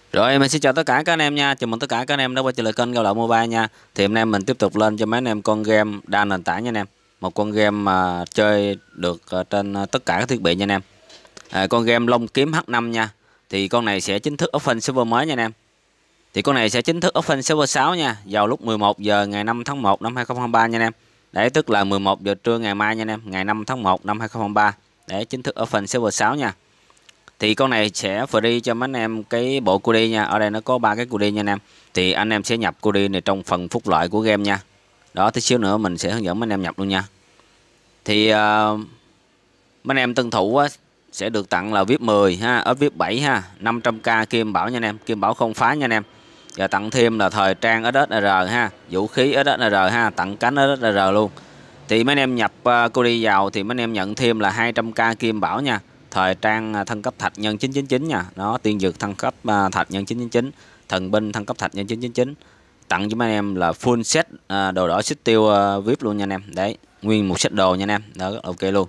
Rồi mình xin chào tất cả các anh em nha, chào mừng tất cả các anh em đã quay trở lại kênh Gao Lậu Mobile nha. Thì hôm nay mình tiếp tục lên cho mấy anh em con game đa nền tảng nha anh em. Một con game mà chơi được trên tất cả các thiết bị nha anh em. Con game Long Kiếm H5 nha. Thì con này sẽ chính thức open server mới nha anh em. Thì con này sẽ chính thức open server 6 nha, vào lúc 11 giờ ngày 5 tháng 1 năm 2023 nha anh em. Đấy, tức là 11 giờ trưa ngày mai nha anh em, ngày 5 tháng 1 năm 2023. Để chính thức open server 6 nha. Thì con này sẽ free cho mấy anh em cái bộ COD nha. Ở đây nó có 3 cái COD nha anh em. Thì anh em sẽ nhập COD này trong phần phúc lợi của game nha. Đó, tí xíu nữa mình sẽ hướng dẫn mấy anh em nhập luôn nha. Thì mấy anh em tân thủ á, sẽ được tặng là VIP 10 ha, up VIP 7 ha, 500k kim bảo nha anh em, kim bảo không phá nha anh em. Và tặng thêm là thời trang SSR ha, vũ khí SSR ha, tặng cánh SSR luôn. Thì mấy anh em nhập COD vào thì mấy anh em nhận thêm là 200k kim bảo nha. Thời trang thăng cấp thạch nhân 999 nha. Đó, tiên dược thăng cấp thạch nhân 999, thần binh thăng cấp thạch nhân 999. Tặng cho mấy anh em là full set đồ đỏ xích tiêu VIP luôn nha anh em. Đấy, nguyên một set đồ nha anh em. Đó, ok luôn.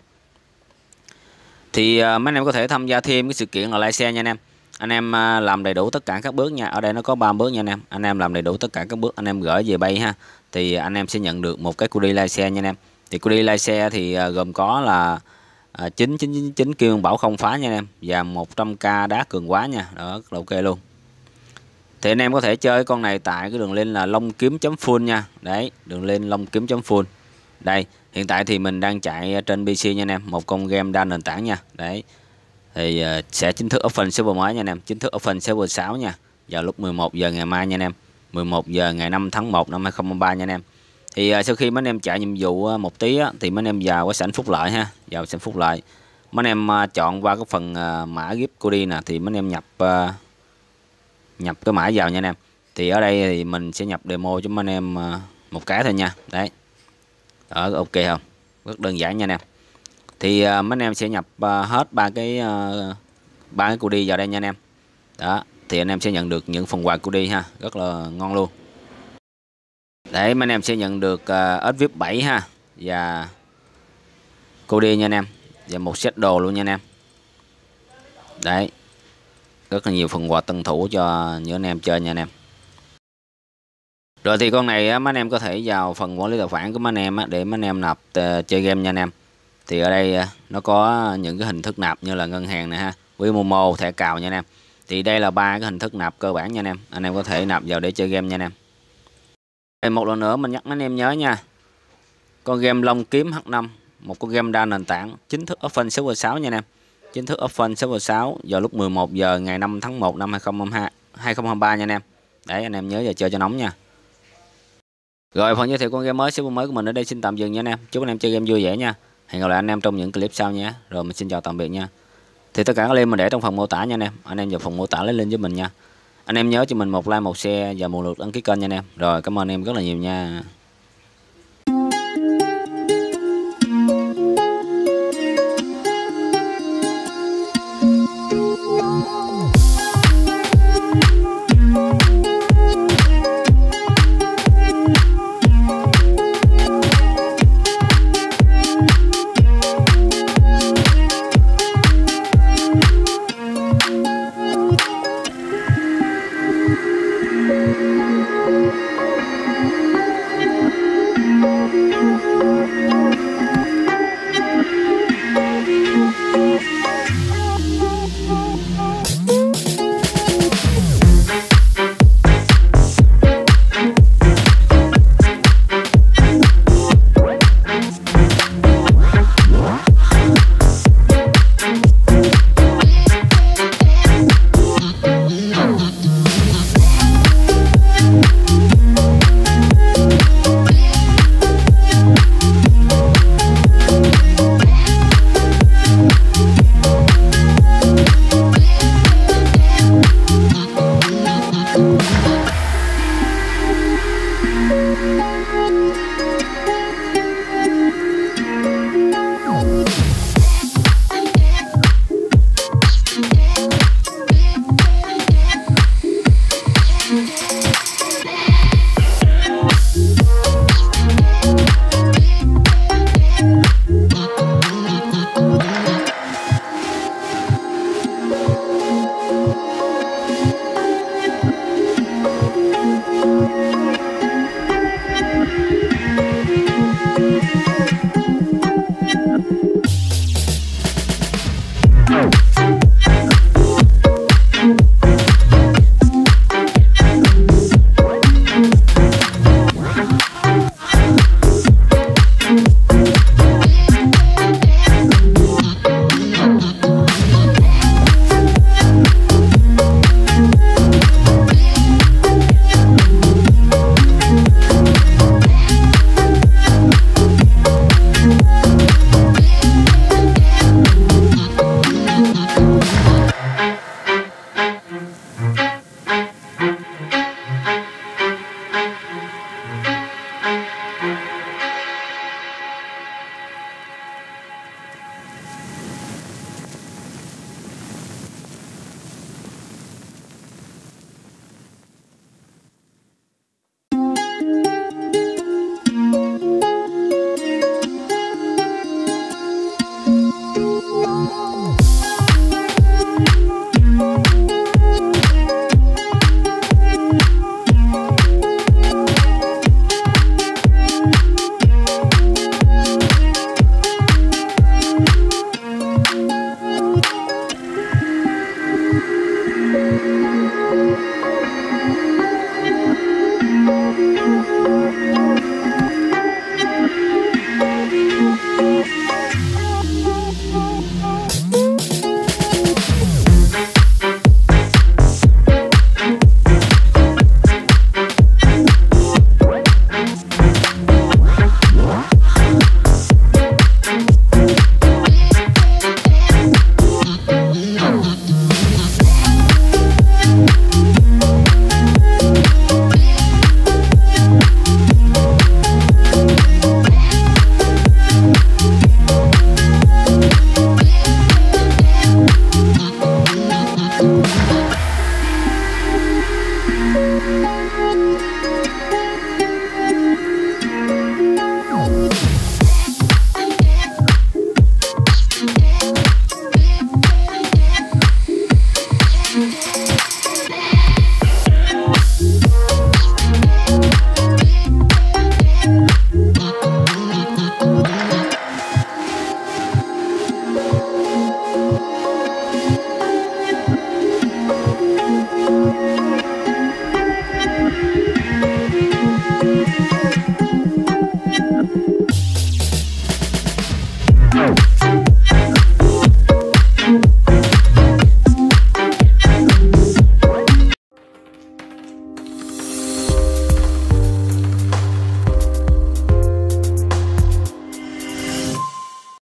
Thì mấy anh em có thể tham gia thêm cái sự kiện là like xe nha anh em. Anh em làm đầy đủ tất cả các bước nha. Ở đây nó có 3 bước nha anh em. Anh em làm đầy đủ tất cả các bước, anh em gửi về bay ha. Thì anh em sẽ nhận được một cái COD like xe nha anh em. Thì COD like xe thì gồm có là 9999 kim bảo không phá nha anh em, và 100k đá cường quá nha. Đó, rất là ok luôn. Thì anh em có thể chơi con này tại cái đường link là long kiếm.full nha. Đấy, đường link long kiếm.full. Đây, hiện tại thì mình đang chạy trên PC nha anh em, một con game đa nền tảng nha. Đấy. Thì sẽ chính thức open server mới nha anh em, chính thức open server 6 nha, vào lúc 11 giờ ngày mai nha anh em. 11 giờ ngày 5 tháng 1 năm 2023 nha anh em. Thì sau khi mấy anh em chạy nhiệm vụ một tí á, thì mấy anh em vào cái sảnh phúc lợi ha, vào sảnh phúc lợi. Mấy anh em chọn qua cái phần mã gift COD nè, thì mấy anh em nhập cái mã vào nha anh em. Thì ở đây thì mình sẽ nhập demo cho mấy anh em một cái thôi nha. Đấy. Đó, ok không? Rất đơn giản nha anh em. Thì mấy anh em sẽ nhập hết ba cái COD vào đây nha anh em. Đó, thì anh em sẽ nhận được những phần quà COD ha, rất là ngon luôn. Đấy, mấy anh em sẽ nhận được SVIP 7 ha, và COD nha anh em, và một set đồ luôn nha anh em. Đấy, rất là nhiều phần quà tân thủ cho những anh em chơi nha anh em. Rồi thì con này mấy anh em có thể vào phần quản lý tài khoản của mấy anh em để mấy anh em nạp chơi game nha anh em. Thì ở đây nó có những cái hình thức nạp như là ngân hàng này ha, với Momo, thẻ cào nha anh em. Thì đây là 3 cái hình thức nạp cơ bản nha anh em. Anh em có thể nạp vào để chơi game nha anh em. Một lần nữa mình nhắc mấy anh em nhớ nha. Con game Long Kiếm H5, một con game đa nền tảng, chính thức open server 6 nha anh em. Chính thức open server 6 vào lúc 11 giờ ngày 5 tháng 1 năm 2023 nha anh em. Đấy, anh em nhớ giờ chơi cho nóng nha. Rồi, phần giới thiệu con game mới, server mới của mình ở đây xin tạm dừng nha anh em. Chúc anh em chơi game vui vẻ nha. Hẹn gặp lại anh em trong những clip sau nhé. Rồi mình xin chào tạm biệt nha. Thì tất cả các link mình để trong phần mô tả nha anh em. Anh em vào phần mô tả lấy link với mình nha. Anh em nhớ cho mình một like, một share và một lượt đăng ký kênh nha anh em. Rồi, cảm ơn anh em rất là nhiều nha.